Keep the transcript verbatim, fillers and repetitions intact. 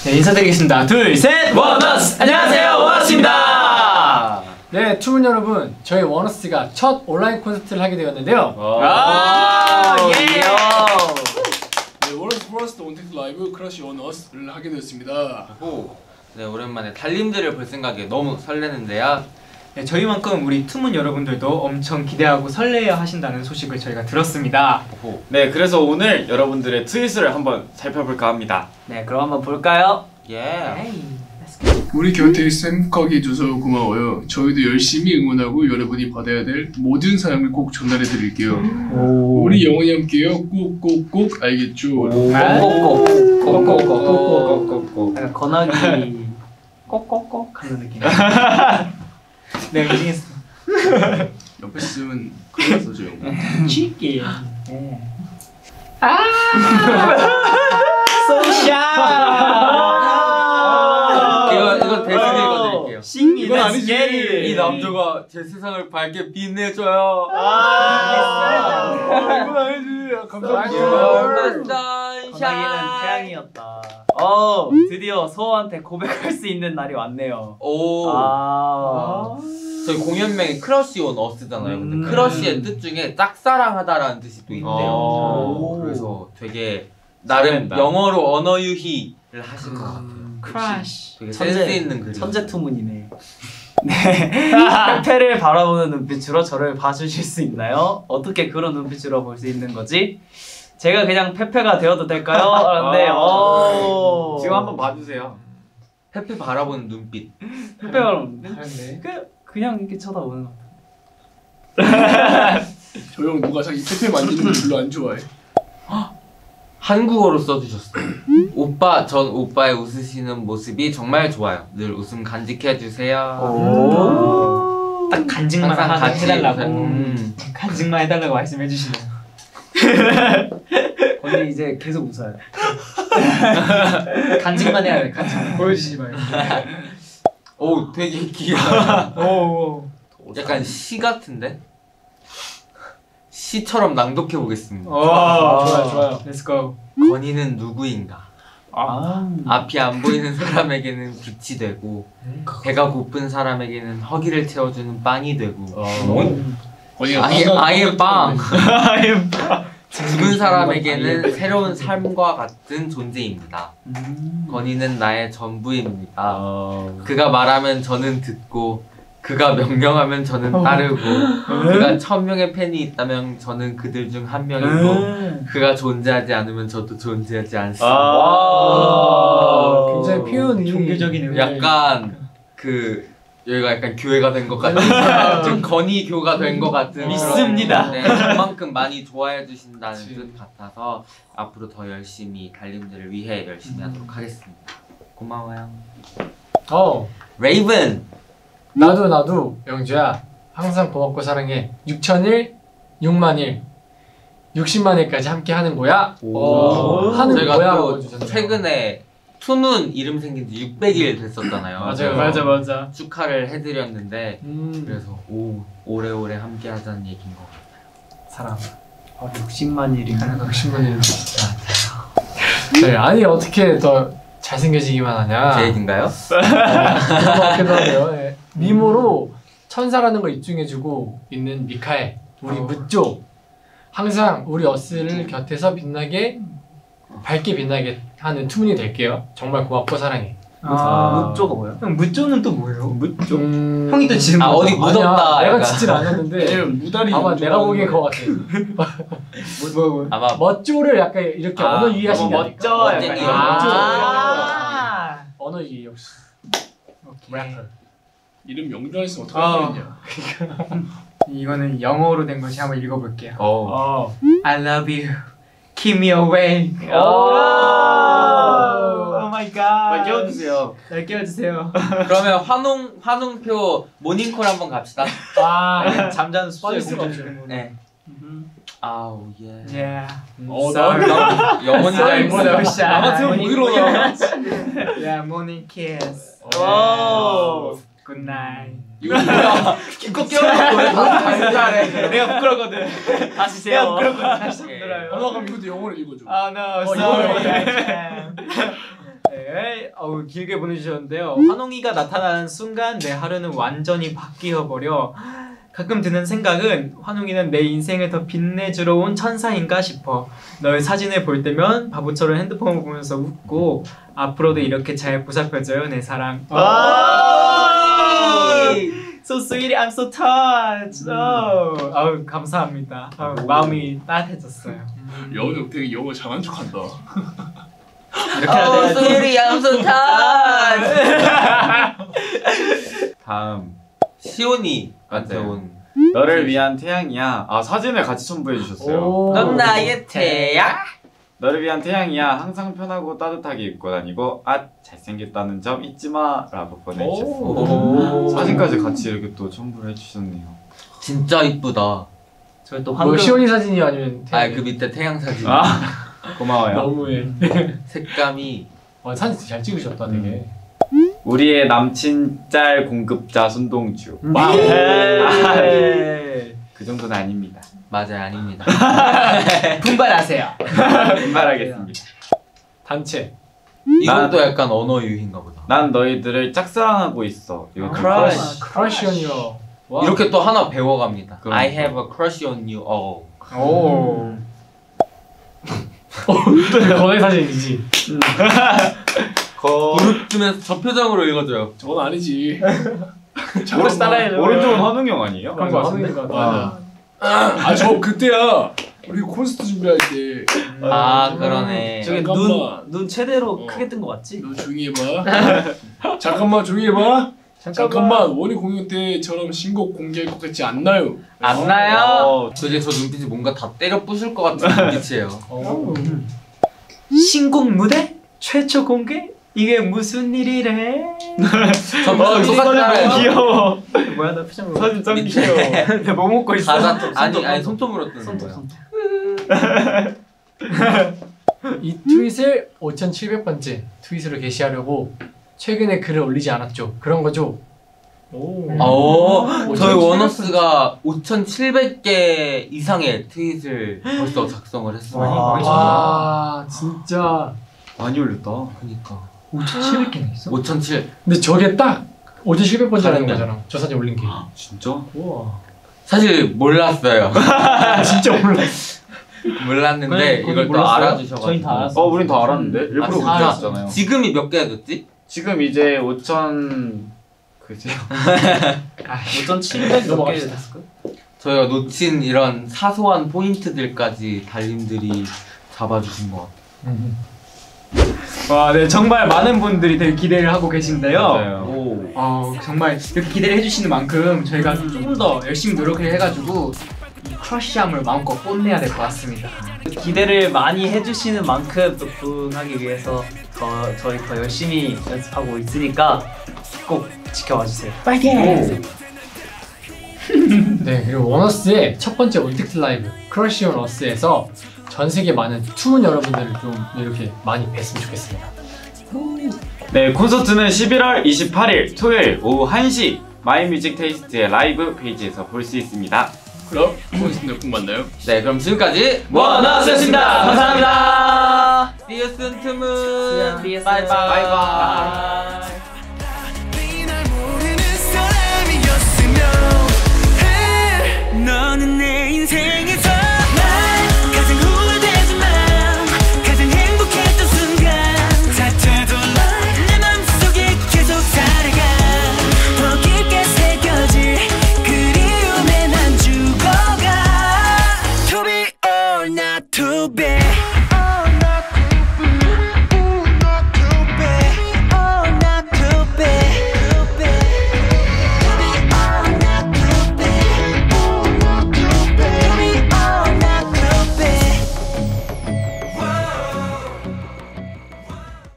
네, 인사드리겠습니다. 둘, 셋! 원어스! 안녕하세요, 원어스입니다! 네, 투문 여러분, 저희 원어스가 첫 온라인 콘서트를 하게 되었는데요. 아, 예! 네, 원어스 퍼스트 온택트 라이브 크러쉬 원어스를 하게 되었습니다. 오, 네, 오랜만에 달님들을 볼 생각에 너무 설레는데요. 네, 저희만큼 우리 투문 여러분들도 엄청 기대하고 설레어 하신다는 소식을 저희가 들었습니다. 오. 네, 그래서 오늘 여러분들의 트윗을 한번 살펴볼까 합니다. 네, 그럼 한번 볼까요? 예. 우리 곁에 쌤거기줘서 고마워요. 저희도 열심히 응원하고 여러분이 받아야 될 모든 사랑을 꼭 전달해 드릴게요. 우리 영원히 함께요. 꼭꼭꼭 알겠죠? 꼭꼭꼭 꼭꼭꼭 약간 건아기 꼭꼭꼭 하는 느낌. 네, 응징했어. 옆에 있으면 큰일 났어, 저 형. 치기. 네. 이거 이거 대신 읽어드릴게요. 이건 아니지. 이 남자가 제 세상을 밝게 빛내줘요. 아, 이건 아니지. 감사합니다. 건아기는 태양이었다. 어, 드디어 서호한테 고백할 수 있는 날이 왔네요. 오. 아. 저희 공연명이 크러쉬 온 어스잖아요. 근데 음. 크러쉬의 뜻 중에 짝사랑하다라는 뜻이 또 있대요. 오. 그래서 되게 나름 설렌다. 영어로 언어 유희를 하신 것 같아요. 크러쉬. 되게 센스 있는 글이. 천재 투문이네. 네. 페페를 바라보는 눈빛으로 저를 봐주실 수 있나요? 어떻게 그런 눈빛으로 볼 수 있는 거지? 제가 그냥 페페가 되어도 될까요? 네. 오. 지금 한번 봐주세요. 페페 바라보는 눈빛. 페페가 잘했네. 그 그냥 이렇게 쳐다보는 거. 저 형 누가 자기 페페 만지는 거 별로 안 좋아해. 한국어로 써주셨어요. 오빠, 전 오빠의 웃으시는 모습이 정말 좋아요. 늘 웃음 간직해주세요. 오. 딱 간직만 항상 하나 같이 해달라고. 음. 간직만 해달라고 말씀해주시네요. 언니 이제 계속 웃어요. 간직만 해야 돼, 간직만. 보여주시지 말고. 오, 되게 귀여워. 오. 약간 시 같은데? 시처럼 낭독해 보겠습니다. 오, 아. 좋아요, 좋아요. Let's go. 건이는 누구인가? 아. 앞이 안 보이는 사람에게는 빛이 되고 배가 고픈 사람에게는 허기를 채워주는 빵이 되고 건이가 아예, 빵 아예 빵! 아예 죽은 사람에게는 새로운 삶과 같은 존재입니다. 음. 건이는 나의 전부입니다. 어... 그가 말하면 저는 듣고 그가 명령하면 저는 따르고 그가 천 명의 팬이 있다면 저는 그들 중 한 명이고 그가 존재하지 않으면 저도 존재하지 않습니다. 아, 굉장히 표현이 종교적이네요. 약간 그 여기가 약간 교회가 된 것 같은 좀 건의 교가 된 것 같은 믿습니다. 그런, 네, 그만큼 많이 좋아해 주신다는 뜻 같아서 앞으로 더 열심히 달님들을 위해 열심히 하도록 하겠습니다. 고마워요. 어, 레이븐. 나도 나도 영주야 항상 고맙고 사랑해. 육천일, 육만일, 육십만일까지 함께 하는 거야. 오. 하는 저희가 거야 또 라고 해주셨네요. 최근에 투문 이름 생긴 지 육백 일 됐었잖아요. 맞아요. 맞아, 맞아. 축하를 해드렸는데 음, 그래서 오 오래오래 함께 하자는 얘기인 것 같아요. 사랑. 아, 육십만 일이면 육십만일. 네, 아니 어떻게 더 잘생겨지기만 하냐. 제 얘기인가요? 그런 것 같기도 하네요. 네. 미모로 천사라는 걸 입증해주고 있는 미카엘, 우리 어. 무쪼. 항상 우리 어스를 곁에서 빛나게, 밝게 빛나게 하는 투문이 될게요. 정말 고맙고 사랑해. 아, 무쪼가 뭐야? 형, 무쪼는 또 뭐예요? 묻죠? 음... 형이 또 지금 아 어디 묻었다. 아니야, 내가 약간. 짓질 않았는데 왜냐면 무다리 아마 내가 보기엔 그거 같아. 뭐, 뭐. 아마 멋쪼를 약간 이렇게 아, 언어 유희하신 게 너무 아닐까? 멋져, 약간. 멋쟁이. 아. 언어 유희 역시. 래퍼. 이름 명조할 수 어떻게 어. 하겠냐. 이거는 영어로 된 것이 한번 읽어볼게요. 어. 어. I love you. Keep me away. 오. 오 마이 갓. 빨리 깨워주세요. 잘 깨워주세요. 그러면 환웅 환웅표 모닝콜 한번 갑시다. 아, 잠자는 빠질 숫자에 수가 공전. 없죠. 네. 아우 예. Yeah. 어, Sorry. 나 영원히 Sorry, 잘 so 있어요. shy. 나 같으면 못 일어나. Yeah, morning kiss. 오. Good night. 이거 뭐야? 기껏 깨워놓고 왜 다시 잘해? 내가 부끄럽거든. 다시 세요. 내가 부끄럽거든. 다시 예. 들어요. 번호가 이것도 영어를 읽어줘. Oh no, 어, sorry. 이거 I can't. Hey, 일 어우, 길게 보내주셨는데요. 환웅이가 나타나는 순간 내 하루는 완전히 바뀌어 버려. 가끔 드는 생각은 환웅이는 내 인생을 더 빛내주러 온 천사인가 싶어. 너의 사진을 볼 때면 바보처럼 핸드폰을 보면서 웃고 앞으로도 이렇게 잘 보살펴줘요 내 사랑. So sweet, I'm so touched. Oh. 아우 감사합니다. 아우, 마음이 따뜻해졌어요. 영훈이 형 되게 영어 잘한 척한다. 이렇게 해야 돼. 소율이 양손탑. 다음 시온이한테 온 너를 위한 태양이야. 아 사진을 같이 첨부해 주셨어요. 넌 나의 태양. 너를 위한 태양이야. 항상 편하고 따뜻하게 입고 다니고 아 잘생겼다는 점 잊지 마라고 보내주셨어요. 사진까지 같이 이렇게 또 첨부를 해주셨네요. 진짜 이쁘다. 저희 또 뭐 황금 시온이 사진이 아니면 아 그 밑에 태양 사진. 아 고마워요. 너무해. 색감이 와, 사진 진짜 잘 찍으셨다 되게. 우리의 남친 짤 공급자 손동주. 와우. 그 정도는 아닙니다. 맞아요 아닙니다. 분발하세요. 분발하겠습니다. 단체. 이것도 약간 언어 유희인가 보다. 난 너희들을 짝사랑하고 있어. 이거 크러쉬. 크러쉬언이요. 와. 이렇게 또 하나 배워갑니다. 그러니까. I have a crush on you all. 오. 거의 사진이지. 무릎 주면서 저 표정으로 읽어줘요. 저건 아니지. 오른쪽 따라해. 오른쪽은 환웅이 형 아니에요? 그런 거 같은데. 아, 아저 그때야 우리 콘서트 준비할 때. 아 그러네. 저기 잠깐만. 눈눈 최대로 어. 크게 뜬 거 맞지? 너 조용히 해봐. 잠깐만 조용히 해봐. 잠깐만 원희 공연 때처럼 신곡 공개할 것 같지 않나요? 안 나요? 어, 도대체 저 눈빛이 뭔가 다 때려 부술 것 같은 눈빛이에요. 어. 신곡 무대 최초 공개? 이게 무슨 일이래? 저 무슨 똑같잖아요. 귀여워. 뭐야 나 표정 봐. 사진 짱 밑에. 귀여워. 내가 뭐 먹고 있어? 가사 아니 아니 손톱으로 뜨는 손톱 거야. 손톱. 이 트윗을 오천칠백 번째 트윗으로 게시하려고 최근에 글을 올리지 않았죠. 그런 거죠. 오. 어, 저희 오천칠백 원어스가 오천칠백 개 이상의 트윗을 벌써 작성을 했어요. 와. 와, 진짜. 많이 올렸다. 그니까 오천칠백 개나 있어? 오천칠. 근데 저게 딱 오천칠백 번째라는 다르네. 거잖아. 저 사진 올린 게. 진짜? 우와. 사실 몰랐어요. 진짜 몰라. 몰랐는데 거기 이걸 또 몰랐어요? 알아주셔가지고. 저희 다 알았어. 어 우린 다 알았는데 일부러 아, 못 진짜? 알았잖아요. 지금이 몇 개가 됐지? 지금 이제 오천 그죠? 오천칠백 몇 개 넘어갑시다. 됐을까? 저희가 놓친 이런 사소한 포인트들까지 달님들이 잡아주신 것 같아요. 음. 와, 네 정말 많은 분들이 되게 기대를 하고 계신데요. 맞아요. 오. 어, 정말 이렇게 기대를 해주시는 만큼 저희가 조금 더 열심히 노력을 해가지고 이 크러쉬함을 마음껏 뽐내야 될 것 같습니다. 기대를 많이 해주시는 만큼 또 부응하기 위해서 더 저희 더 열심히 연습하고 있으니까 꼭 지켜봐 주세요. 파이팅! 네, 그리고 원어스의 첫 번째 올택트 라이브 크러쉬 온 어스에서 전 세계 많은 투문 여러분들을 좀 이렇게 많이 뵀으면 좋겠습니다. 네 콘서트는 십일월 이십팔일 토요일 오후 한 시 마이뮤직 테이스트의 라이브 페이지에서 볼 수 있습니다. 그럼 콘서트 꼭 만나요. 네, 그럼 지금까지 원어스였습니다. 감사합니다. See you soon, 투문. See you soon. 바이바이. 바이바이. 날 모르는 사람이었으면 해. 너는 내 인생